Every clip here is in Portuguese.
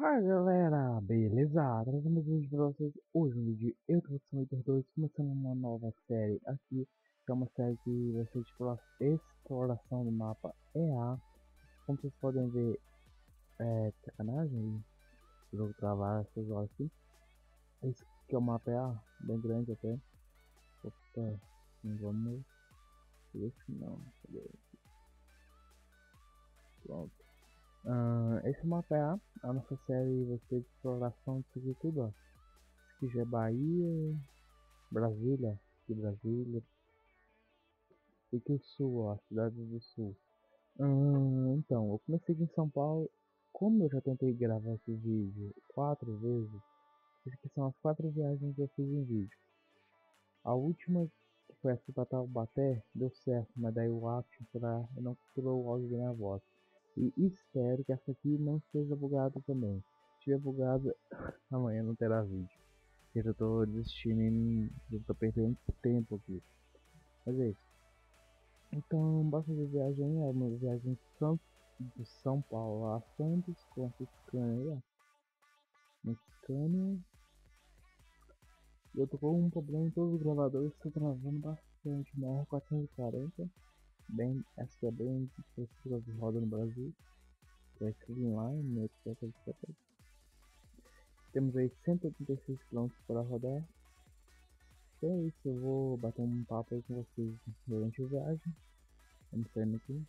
Fala galera, beleza? Trazendo um vídeo pra vocês hoje, um vídeo de Introdução Iter 2, começando uma nova série aqui, que é uma série que vai ser de exploração do mapa EA. Como vocês podem ver, sacanagem, o jogo travar essas horas aqui. Esse aqui é o mapa EA, bem grande até. Opa, não vamos... Esse não, cadê? Pronto. Esse mapa EA, a nossa série vai ser de exploração disso aqui tudo, ó. Esse aqui já é Bahia, Brasília, aqui Brasília, e aqui o Sul, ó, cidade do Sul. Então, eu comecei aqui em São Paulo. Como eu já tentei gravar esse vídeo 4 vezes, essas aqui são as 4 viagens que eu fiz em vídeo. A última, que foi essa pra Taubaté, deu certo, mas daí o Action não capturou o áudio da minha voz. E espero que essa aqui não esteja bugada também. Se estiver bugada, amanhã não terá vídeo. Eu já tô desistindo, eu tô perdendo tempo aqui. Mas é isso. Então, basta de viagem, é uma viagem de São Paulo a Santos, com essa Scania aí, ó. Uma eu tô com um problema em todos os gravadores, tô travando bastante na R440. Bem, essa é bem específica de roda no Brasil. Que é Streamline, etc, etc. Temos aí 186 km para rodar. Então é isso, eu vou bater um papo aí com vocês durante a viagem. Vamos saindo aqui.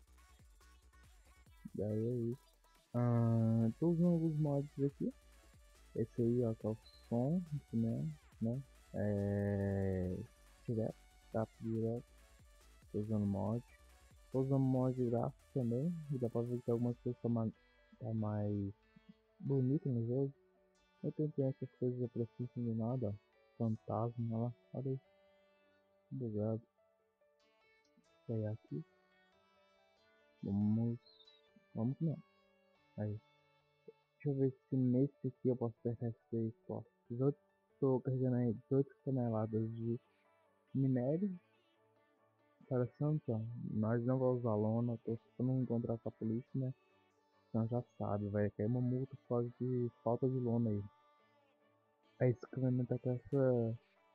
Daí é isso. Tô usando alguns mods aqui. Esse aí, ó, que é o som, né? Direto, tap direto. Tô usando mod. Tô usando mod gráfico também. E dá pra ver que algumas coisas tá mais bonito no jogo. Eu tentei essas coisas aparecendo do nada, ó. Fantasma, olha lá, olha aí. Bugado. Sair aqui. Vamos. Vamos que não. Aí. Deixa eu ver se nesse aqui eu posso apertar esse aí. Posso. 18, tô carregando aí 18 toneladas de minério. Para Santos, nós não vamos usar lona, tô só não encontrar com a polícia, né? Então já sabe, vai cair uma multa por causa de falta de lona aí. A Scania tá com essa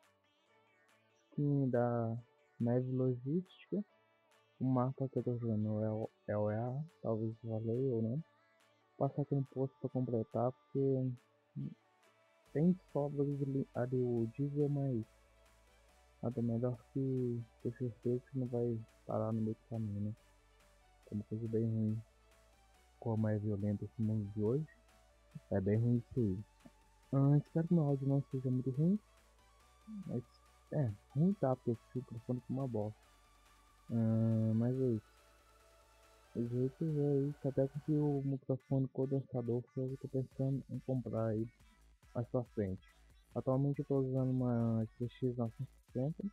skin da Neve Logística. O mapa que eu tô jogando é o EA, talvez valeu ou não. Passar aqui no posto para completar, porque tem sobras ali o diesel, mas nada melhor que ter certeza que não vai parar no meio do caminho, né? É uma coisa bem ruim. Como é violento esse mundo de hoje, é bem ruim isso aí. Espero que meu áudio não seja muito ruim, mas ruim tá, porque esse microfone com uma bosta. Mas é isso. O jeito é isso, até que o microfone condensador que eu tô pensando em comprar aí mais pra frente. Atualmente eu tô usando uma GTX 960,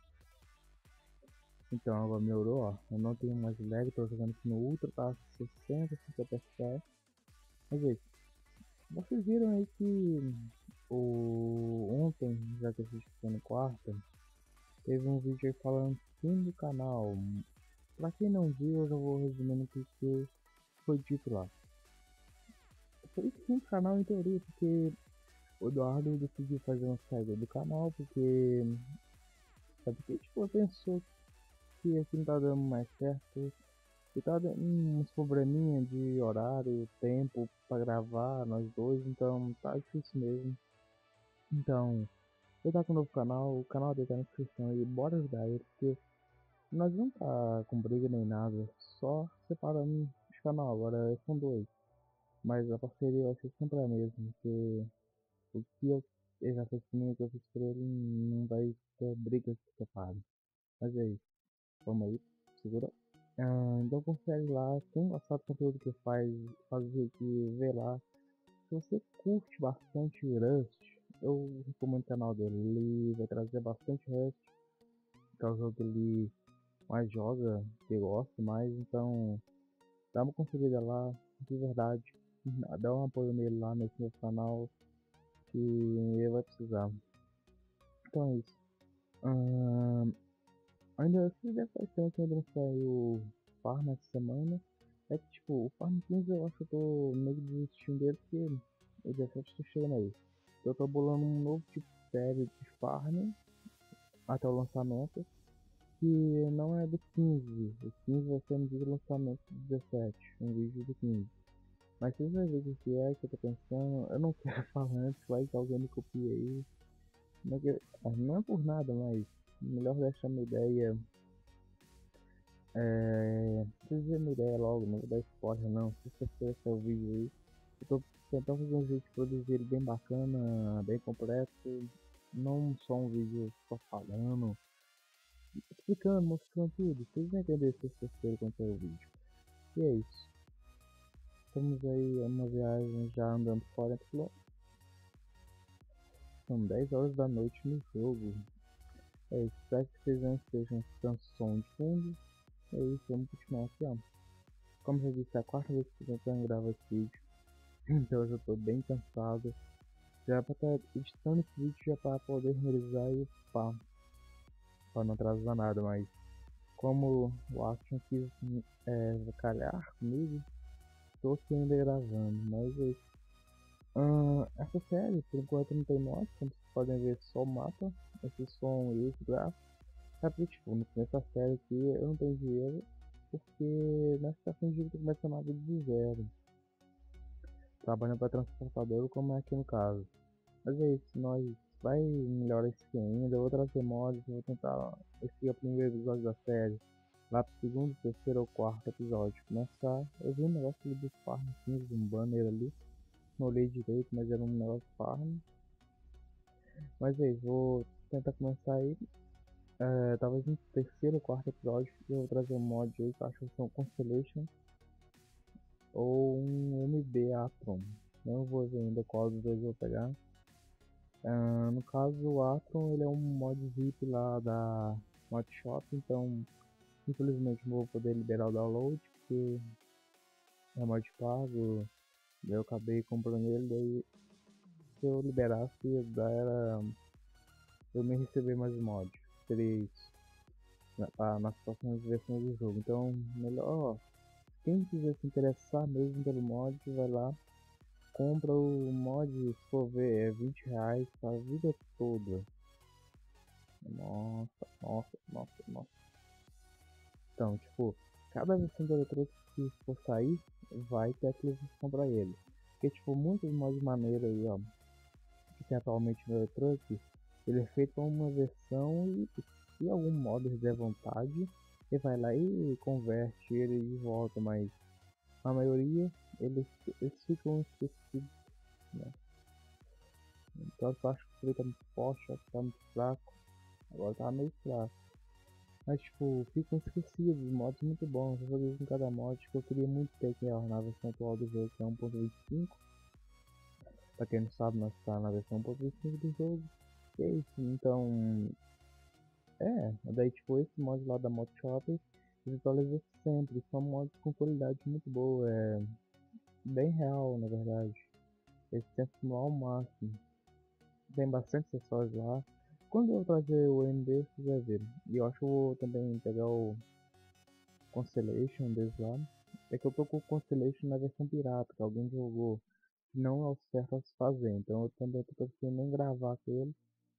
então agora melhorou, ó. Eu não tenho mais lag, tô jogando aqui no Ultra, tá 60, 50 FPS. Mas é isso. Vocês viram aí que ontem, já que a gente foi no quarta, teve um vídeo aí falando fim do canal. Pra quem não viu, eu já vou resumindo o que foi dito lá. Foi fim do canal em teoria, porque o Eduardo decidiu fazer uma saída do canal, porque sabe que tipo, pensou que aqui não tá dando mais certo. E tá dando uns probleminha de horário, tempo pra gravar, nós dois, então tá difícil mesmo. Então, ele tá com um novo canal, o canal dele tá na descrição e bora ajudar ele, porque nós não tá com briga nem nada, só separando os canal, agora são dois. Mas a parceria vai ser sempre a mesma, porque o que ele já fez comigo, que eu fiz por ele, não vai ter briga que separa. Mas é isso, vamos aí, segura. Então confere lá, quem gostar do conteúdo que faz o que vê lá. Se você curte bastante Rust, eu recomendo o canal dele, ele vai trazer bastante Rust, que é o jogo que ele mais joga, que gosta mais, então dá uma conferida lá, de verdade, dá um apoio nele lá nesse meu canal, que ele vai precisar. Então é isso. Ainda se deve faz tempo que ainda não saiu o Farm essa semana. É que tipo, o Farm 15 eu acho que eu tô meio desistindo dele, porque O 17 tá chegando aí. Eu tô bolando um novo tipo de série de farm até o lançamento, que não é do 15. O 15 vai ser no dia do lançamento do 17, um vídeo do 15. Mas vocês vão ver o que é que eu tô pensando. Eu não quero falar antes, vai que alguém me copia aí. Não é por nada, mas melhor deixar minha ideia. Vocês verem minha ideia logo, não vou dar spoiler não. Se você quer esse vídeo aí, eu tô tentando fazer um vídeo, produzir ele bem bacana, bem completo. Não só um vídeo só falando, explicando, mostrando tudo. Vocês vão entender se vocês querem quando sair o vídeo. E é isso. Estamos aí uma viagem já andando 40 km. São 10 horas da noite no jogo. É isso, espero que vocês não estejam escutando som de fundo. É isso, vamos continuar aqui, ó. Como já disse, é a quarta vez que eu tô tentando gravar esse vídeo. Então eu já tô bem cansado. Já pra estar editando esse vídeo já para poder realizar e pá. Pra não atrasar nada, mas como o Action quis calhar comigo, tô aqui ainda gravando, mas é isso. Essa série, por enquanto não tem mods, como vocês podem ver só o mapa, esse som e esse gráfico. É porque, tipo, no começo da série aqui eu não tenho dinheiro, porque nessa situação de vida começa a vida do zero, trabalhando para transportador como é aqui no caso. Mas é isso, nós vai melhorar isso aqui ainda, eu vou trazer mods, vou tentar esse é o primeiro episódio da série, lá pro segundo, terceiro ou quarto episódio. Começar, eu vi um negócio ali dos farm, assim, um banner ali, não olhei direito, mas era um negócio farm. Mas é isso, vou tentar começar aí. Talvez no terceiro ou quarto episódio eu vou trazer um mod aí que eu acho que são Constellation ou um MB Atron. Não vou ver ainda qual dos dois eu vou pegar. No caso, o Atron ele é um mod VIP lá da Mod Shop, então infelizmente não vou poder liberar o download porque é mod pago. Daí eu acabei comprando ele, daí se eu liberasse era eu nem receber mais mod. Seria isso nas próximas versões do jogo. Então melhor, quem quiser se interessar mesmo pelo mod, vai lá, compra o mod, se for ver, é R$ 20 a vida toda. Nossa, nossa, nossa, nossa. Então, tipo, cada versão do Electronic que for sair, vai ter atualização pra ele. Porque, tipo, muitos mods maneiros aí, ó, que tem atualmente no Electronic, ele é feito com uma versão e se algum modder der vontade, ele vai lá e converte ele de volta, mas a maioria eles ficam esquecidos, né? Então eu acho que ele tá muito forte, acho que tá muito fraco. Agora tá meio fraco. Mas tipo, ficam esquecidos, mods muito bons. Eu joguei com cada mod que eu queria muito ter aqui ó, na versão atual do jogo, que é 1.25. Pra quem não sabe, nós tá na versão 1.25 do jogo. E é isso, então. Daí tipo, esse mod lá da Mod Shop, eles atualizam sempre. São mods com qualidade muito boa, bem real na verdade. Eles tentam simular ao máximo. Tem bastante acessórios lá. Quando eu trazer o MD, vocês vão ver. E eu acho que eu vou também pegar o Constellation deles lá. É que eu tô com o Constellation na versão pirata, que alguém jogou. Não é o certo a se fazer. Então eu também tô pensando em gravar com ele.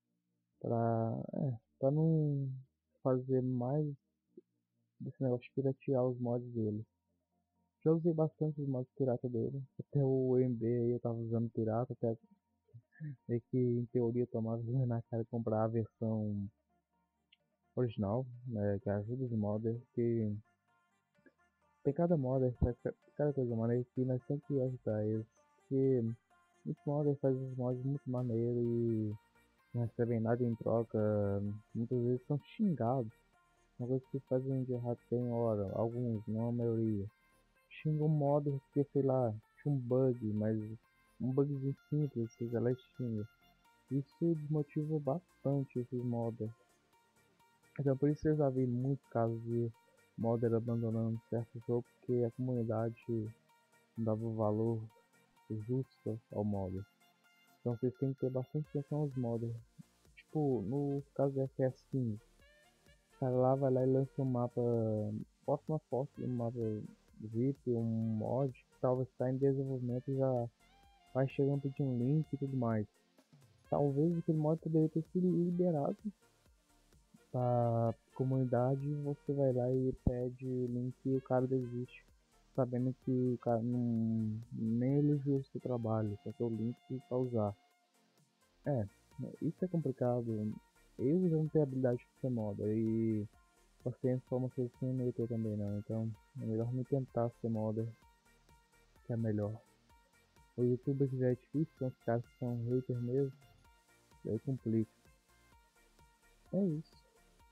Pra não fazer mais desse negócio de piratear os mods dele. Já usei bastante os mods pirata dele. Até o MB aí eu tava usando pirata, até que em teoria eu tomava vergonha na cara de comprar a versão original, né, que ajuda os modders, que tem cada modder, cada coisa maneira que nós temos que ajudar eles, porque muitos modders fazem os mods muito maneiros e não recebem nada em troca, muitas vezes são xingados, uma coisa que fazem de errado tem hora, alguns, não a maioria, xingam um modder porque, sei lá, tinha um bug, mas um bugzinho simples, você já lá e xinga. Isso desmotiva bastante esses modders. Então por isso eu já vi muitos casos de modder abandonando certo jogo porque a comunidade não dava o valor justo ao modder. Então vocês têm que ter bastante atenção aos modders. Tipo, no caso do FS15, o cara lá vai lá e lança um mapa, posta uma foto de um mapa VIP, um mod que talvez está em desenvolvimento e já vai chegando pedindo link e tudo mais. Talvez aquele mod poderia ter sido liberado pra comunidade, você vai lá e pede o link e o cara desiste, sabendo que o cara não nem elogiou o seu trabalho, só que o link pra usar. É, isso é complicado. Eu já não tenho habilidade pra ser moda e paciência pra uma coisa assim não ia ter também não, então é melhor não tentar ser modder, que é melhor. O youtuber que já é difícil, são os caras que são haters mesmo, daí complica. É isso.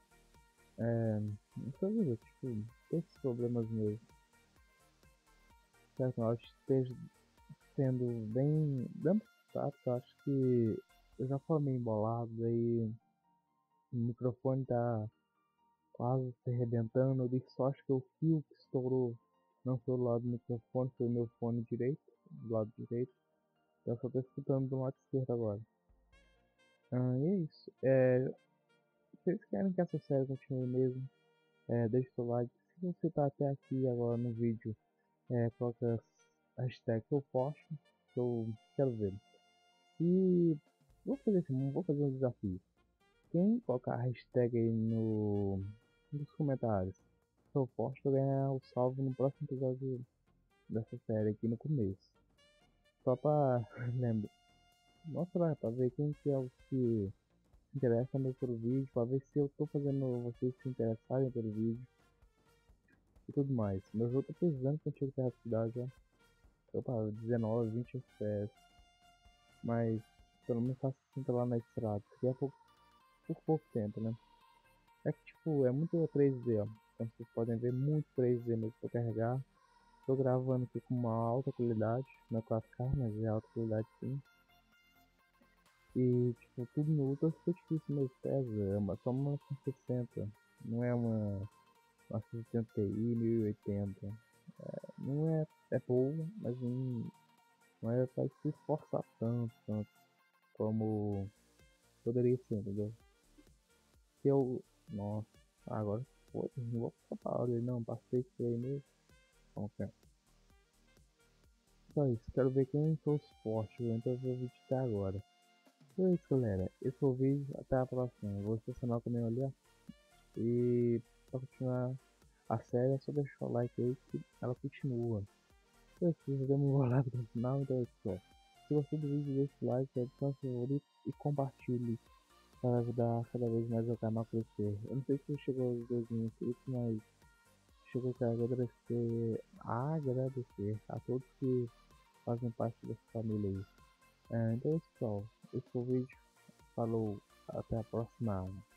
Não sei, tipo, tem esses problemas mesmo. Certo, eu acho que esteja sendo bem. Dando certo, eu acho que eu já falei embolado, aí o microfone tá quase se arrebentando. Eu disse só acho que o fio que estourou não foi do lado do microfone, foi o meu fone direito, do lado direito. Eu só tô escutando do lado esquerdo agora. E é isso. Se vocês querem que essa série continue mesmo, deixa o seu like. Se você tá até aqui agora no vídeo, coloca a hashtag que eu posto, que eu quero ver. E vou fazer um desafio. Quem colocar a hashtag aí nos comentários, que eu posto, ganhar o salve no próximo episódio dessa série aqui no começo. Só pra lembrar, mostrar, pra ver quem que é o que se interessa mais pelo vídeo, pra ver se eu tô fazendo vocês se interessarem pelo vídeo e tudo mais. Meu jogo tá precisando que eu tire a cidade já. Opa, 19, 20 FPS. Mas pelo menos tá 60 lá na estrada, que é por pouco tempo, né? É que tipo, é muito 3D, ó. Então vocês podem ver muito 3D mesmo pra carregar. Tô gravando aqui com uma alta qualidade, não é 4K, mas é alta qualidade sim. E tipo, tudo no Ultra fica difícil mesmo, pesa, só uma 60, não é uma 60 Ti 1080. Não é, é boa, mas não é pra se esforçar tanto como poderia ser, entendeu? Se eu. Nossa, agora foi, não vou passar pra áudio não, passei isso aí mesmo. Vamos ver. Só isso, quero ver quem foi os fortes, então eu vou vídeo até agora. Então é isso, galera. Esse foi o vídeo, até a próxima. Eu vou estacionar o caminhão ali, ó. E pra continuar a série é só deixar o like aí que ela continua. Então, se você deu uma enrolada no final, então é isso, ó. Se gostou do vídeo, deixa o like, adicione seu favorito e compartilhe para ajudar cada vez mais o canal a crescer. Eu não sei se chegou aos 2.000 inscritos, mas chegou a agradecer a todos que fazem parte dessa família aí. Então é isso, pessoal. Esse foi o vídeo. Falou, até a próxima.